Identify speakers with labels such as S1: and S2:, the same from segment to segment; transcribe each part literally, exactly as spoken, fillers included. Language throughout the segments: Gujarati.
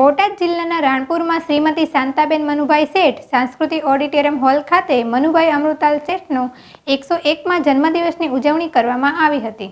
S1: બોટાદ જિલ્લાના રાણપુરમાં શ્રીમતી શાંતાબેન મનુભાઈ શેઠ સાંસ્કૃતિક ઓડિટોરિયમ હોલ ખાતે મનુભાઈ અમૃતાલ શેઠનો એકસો એકમાં જન્મદિવસની ઉજવણી કરવામાં આવી હતી.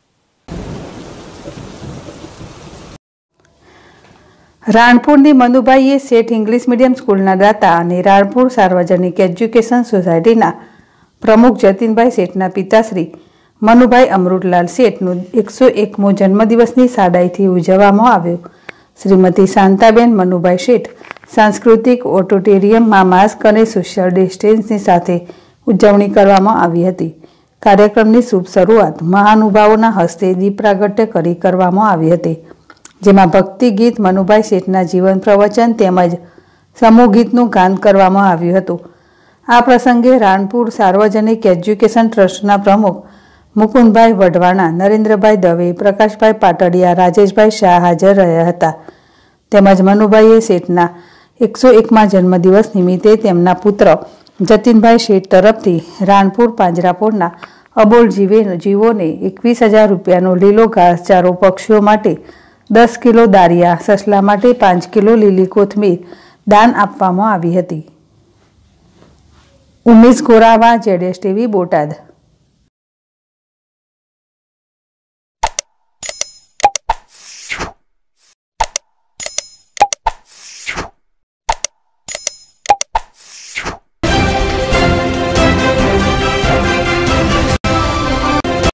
S2: રાણપુરની મનુભાઈએ શેઠ ઇંગ્લિશ મીડિયમ સ્કૂલના દાતા અને રાણપુર સાર્વજનિક એજ્યુકેશન સોસાયટીના પ્રમુખ જતીનભાઈ શેઠના પિતાશ્રી મનુભાઈ અમૃતલાલ શેઠનો એકસો એકમો જન્મદિવસની સાદાઈથી ઉજવવામાં આવ્યો. શ્રીમતી શાંતાબેન મનુભાઈ શેઠ સાંસ્કૃતિક ઓડિટોરિયમમાં માસ્ક અને સોશિયલ ડિસ્ટન્સની સાથે ઉજવણી કરવામાં આવી હતી. કાર્યક્રમની શુભ શરૂઆત મહાનુભાવોના હસ્તે દીપ પ્રાગટ્ય કરી કરવામાં આવી હતી, જેમાં ભક્તિ ગીત, મનુભાઈ શેઠના જીવન પ્રવચન તેમજ સમૂહ ગીતનું ગાન કરવામાં આવ્યું હતું. આ પ્રસંગે રાણપુર સાર્વજનિક એજ્યુકેશન ટ્રસ્ટના પ્રમુખ મુકુંદભાઈ વઢવાણા, નરેન્દ્રભાઈ દવે, પ્રકાશભાઈ પાટડિયા, રાજેશભાઈ શાહ હાજર રહ્યા હતા. તેમજ મનુભાઈએ શેઠના એકસો એકમાં જન્મદિવસ નિમિત્તે તેમના પુત્ર જતીનભાઈ શેઠ તરફથી રાણપુર પાંજરાપોળના અબોલ જીવે જીવોને એકવીસ હજાર રૂપિયાનો લીલો ઘાસચારો, પક્ષીઓ માટે દસ કિલો દારિયા, સસલા માટે પાંચ કિલો લીલી કોથમીર દાન આપવામાં આવી હતી. ઉમેશ ગોરાવા, જેડેશ ટીવી, બોટાદ.